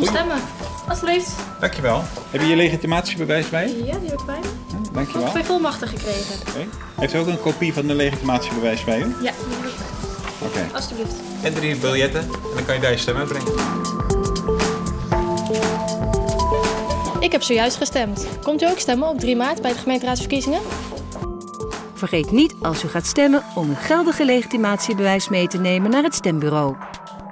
Kom stemmen. Alsjeblieft. Dankjewel. Heb je je legitimatiebewijs bij je? Ja, die heb ik bij me. Ja, dankjewel. 2 volmachten gekregen. Okay. Heeft u ook een kopie van de legitimatiebewijs bij u? Ja, die heb ik. Oké. Alsjeblieft. En 3 biljetten en dan kan je daar je stem uitbrengen. Ik heb zojuist gestemd. Komt u ook stemmen op 3 maart bij de gemeenteraadsverkiezingen? Vergeet niet als u gaat stemmen om uw geldige legitimatiebewijs mee te nemen naar het stembureau.